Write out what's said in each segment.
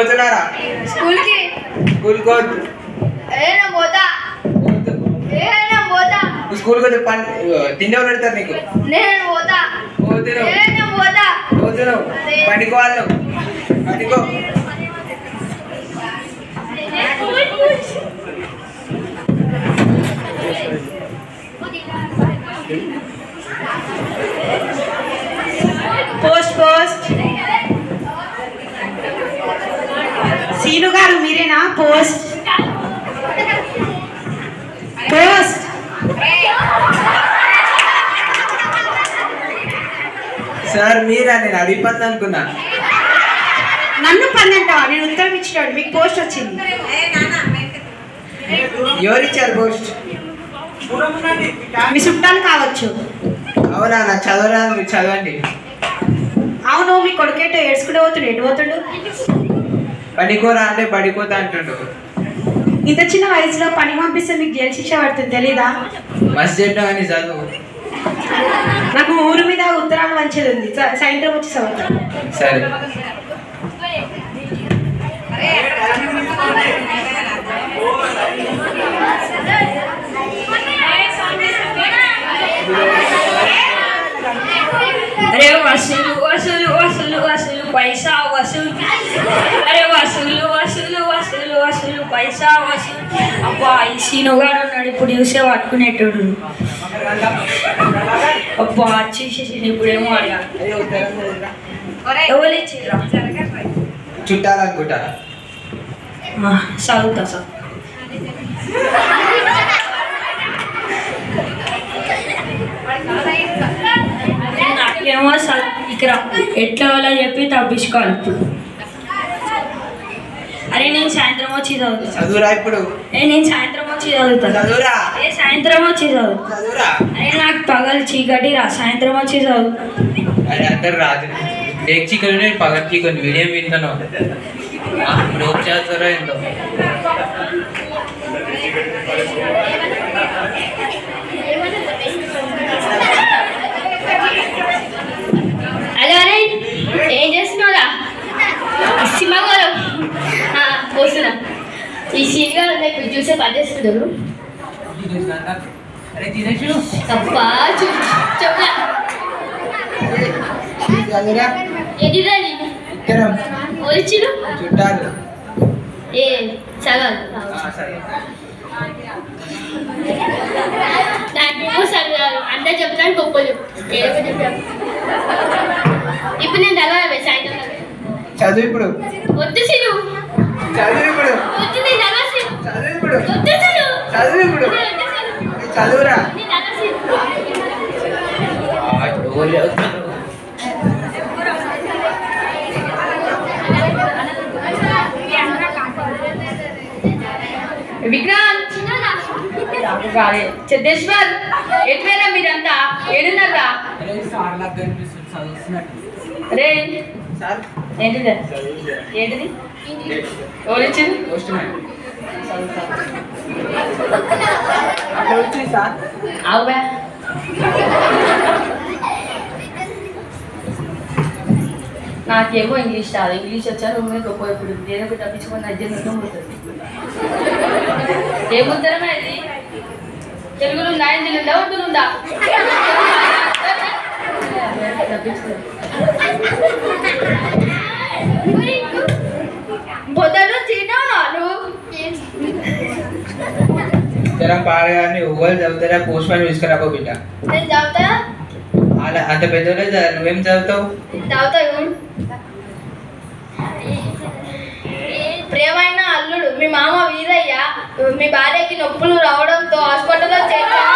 పోతున్నారా? స్కూల్కి. స్కూల్కి పోతు. నేను పోతా. పోతా. స్కూల్కి పోతే తిండి పెడతారు నీకు. నేను పోతా. పోతున్నావు. పోతా. పోతున్నావు. పండుకోవాలి నువ్వు. పండుకో. Post post. సీను గారు మీరేనా? Post post. సార్ మీరా? నేను అడిగిపోతుంది అనుకున్నా. నన్ను పని అంటావా? నేను ఉత్తరం ఇచ్చినాడు, మీకు పోస్ట్ వచ్చింది. ఎవరు ఇచ్చారు పోస్ట్? మీ చుట్టాలు కావచ్చు. అవునా? నాకు చదవరాదు, మీరు చదవండి. అవును, మీ కొడుకేటో ఏడ్చుకుంటూ పోతుండు. ఎటు పోతుండు? పడికోరా అంటే పడిపోతా అంటుండు. ఇంత చిన్న వయసులో పని పంపిస్తే మీకు జైలు శిక్ష పడుతుంది, తెలీదా? మస్తు చెప్పినా కానీ చదువు. నాకు ఊరు మీద ఉత్తరాలు మంచిది ఉంది, సాయంత్రం వచ్చి చదువుతాను. సరే. अरे वसूलू वसूलू वसूलू वसूलू पैसा वसूल. अरे वसूलू वसूलू वसूलू वसूलू पैसा वसूल. అబ్బా ఈ సీనుగాడు ఉన్నాడు, ఇప్పుడు చూసే పట్టుకునేటోడు. అబ్బా వచ్చేసేసి ఇప్పుడేమో అడిగా. ఎవరు ఇచ్చిర్రా? చుట్టాలనుకుంటా. చదువుతా సార్. నాకేమో ఇక్కడ ఎట్లా వాళ్ళ చెప్పి తప్పించుకోవాలి ఇప్పుడు. అరే నేను సాయంత్రం వచ్చి చదువుతా. చదువురా ఇప్పుడు. నేను సాయంత్రం వచ్చి చదువుతా. చదువురా. సాయంత్రం వచ్చి చదువుతా. చదువురా. అరే నాకు పగలు చీకటి రా, సాయంత్రం వచ్చి చదువుతా. అది అందరు రాదు. డేక్ చికెన్ పగలు చికెన్ వీడియో వింటాను. ఇప్పుడు చేస్తారో ఏంటో. అదే అరే ఏం చేస్తున్నావురా? సినిమా గారు వస్తున్నా. ఈ సీన్ గారు ఇప్పుడు చూసే పనిచేస్తున్నారు. తప్పా చెప్పా ఎదిరా వచ్చిరు చుట్టాలు. ఏ సగం నాకేమో సగం అంతా చెప్తాను, గొప్పలు చెప్తాను. ఇప్పుడు నేను చదవాలి సాయంత్రం. చదువు ఇప్పుడు. వద్దు సిరు. చదువు ఇప్పుడు. వద్దు నేను చదవాలి. చదువు ఇప్పుడు. వద్దు సిరు. చదువు ఇప్పుడు. చదువురా. విక్రాంత్ సిద్ధేశ్వర్ ఎట్లయినా మీరంతా ఏడున్నారా? రే ఏంటిది? ఏంటిది? ఎవరు ఇచ్చింది? అవునా? నాకేమో ఇంగ్లీష్ రాదు. ఇంగ్లీష్ వచ్చాను రూమ్ మీద గొప్ప. ఇప్పుడు నేను ఒకటి తప్పించుకొని అద్దెని ఉంటుంది. ఏ ఉత్తరమే అది? తెలుగులో ఉందా? హిందీలో ఉందా? ఉర్దూలో ఉందా? పొద్దున తిన్నాను. పాడగానే ఊళ్ళు చదువుతారా? పోస్ట్ మ్యాన్ తీసుకురాబో బిడ్డ. నేను చదువుతా. అలా అంత పెద్దోళ్ళే నువ్వేం చదువుతావు? చదువుతావు. ప్రియమైన అల్లుడు మీ మామ వీరయ్య మీ భార్యకి నొప్పులు రావడంతో హాస్పిటల్లో చేర్చారు.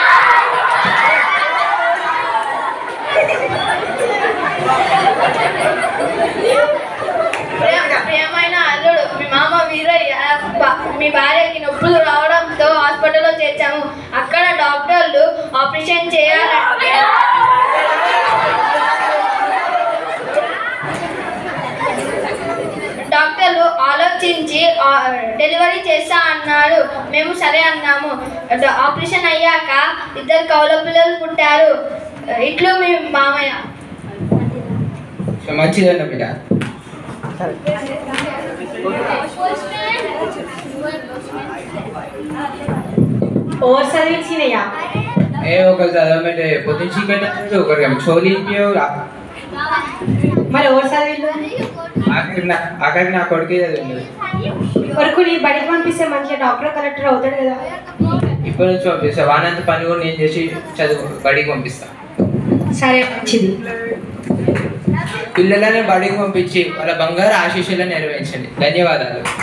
ప్రియమైన అల్లుడు మీ మామ వీరయ్య మీ భార్యకి నొప్పులు రావడంతో హాస్పిటల్లో చేర్చాము. అక్కడ డాక్టర్లు ఆపరేషన్ చేయాలంటే డాక్టర్లు ఆలోచించి డెలివరీ చేస్తా అన్నారు. మేము సరే అన్నాము. ఆపరేషన్ అయ్యాక 2 కౌల పిల్లలు పుట్టారు. ఇట్లు మీ మామయ్య. మంచిదన్న బిడ్డ. ఓవర్ చదివించినయ్యా ఒకరు చదవమంటే పొద్దున్న చీకటి ఒకరికి చోలి మరి ఓవర్ చదివిల్లు ఆఖరికి నా కొడుకే చదివింది. వరకు నీ బడికి పంపిస్తే మంచిగా డాక్టర్ కలెక్టర్ అవుతాడు కదా. ఇప్పటి నుంచి పంపిస్తా. వానంత పని కూడా నేను చేసి చదువు బడికి పంపిస్తా. సరే మంచిది. పిల్లలని బడికి పంపించి వాళ్ళ బంగారు ఆశీస్సులను నెరవేర్చండి. ధన్యవాదాలు.